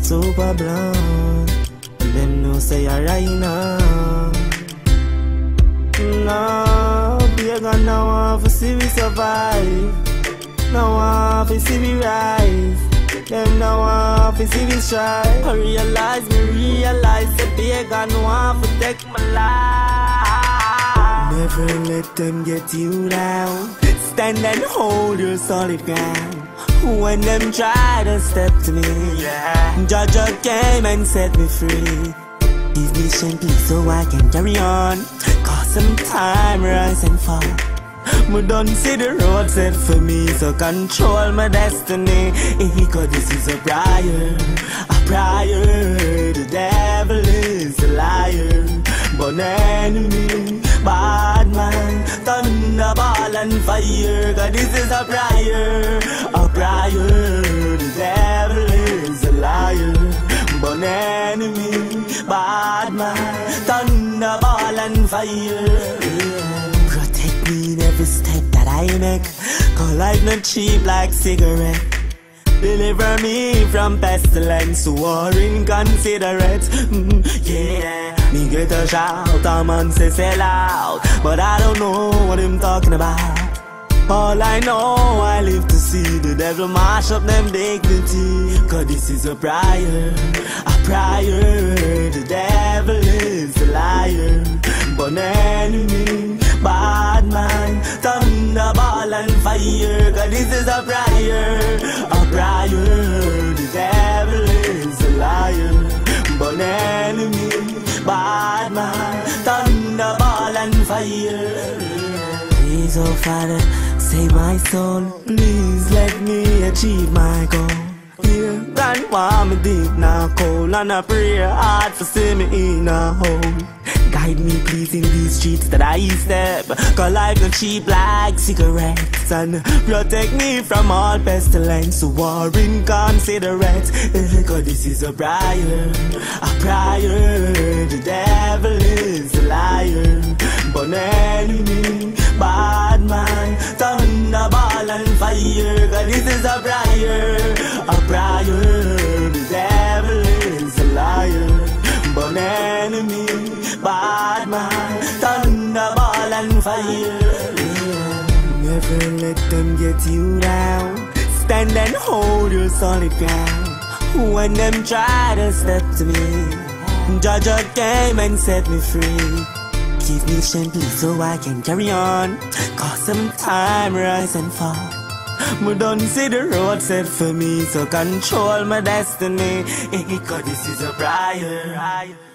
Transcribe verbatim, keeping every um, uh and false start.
super blunt. Them know say you're right now. No, pagan now want to see we survive. Now want to see we rise. Them now want to see we strive. I realize, me realize that pagan want to take my life. Never let them get you down. Stand and hold your solid ground. When them try to step to me, yeah. Jaja came and set me free. Give me strength, please, so I can carry on. Cause some time rise and fall. Me don't see the road set for me, so control my destiny. Cause this is a prayer, a prayer. The devil is a liar, but enemy, bad man, thunderball and fire. Cause this is a prayer, a prayer. The devil is a liar, but enemy, bad man, thunderball and fire. Protect me in every step that I make, cause life not cheap like cigarette. Deliver me from pestilence, war inconsiderate. Mm, yeah, me get a shout, a man say sell out, but I don't know what I'm talking about. All I know, I live to see the devil mash up them dignity. Cause this is a prayer, a prayer. The devil is a liar, but enemy, bad man, thunderball and fire. Cause this is a prayer, a prayer. The devil is a liar, but enemy, bad man, thunderball and fire. Please, oh Father, save my soul. Please let me achieve my goal. Yeah, God want me deep now cold, and I pray hard for see me in a hole. Guide me please in these streets that I step, cause life not cheap like cigarettes. And protect me from all pestilence, war inconsiderate. Cause this is a prayer, a prayer. The devil is a liar, but enemy, bad man, thunderball and fire. Cause this is a prayer, a prayer. The devil is a liar, but enemy, bad man, thunderball and fire. Never let them get you down. Stand and hold your solid ground. When them try to step to me, Jaja came and set me free. Give me strength, please, so I can carry on. Cause some time rise and fall. Me don't see the road set for me, so control my destiny. Cause this is a prayer.